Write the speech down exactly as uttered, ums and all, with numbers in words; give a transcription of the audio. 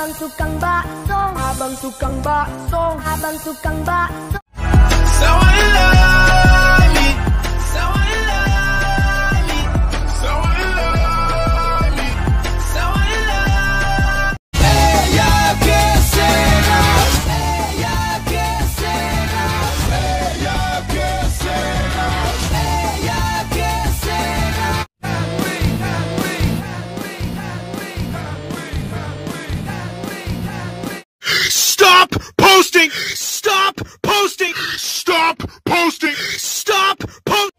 Abang tukang bakso, abang tukang bakso, abang tukang bakso. Someone love me, someone love me, someone love me, someone love me. Ella que será, ella que será, ella que será, ella que será. Stop posting! Stop posting! Stop posting! Stop posting!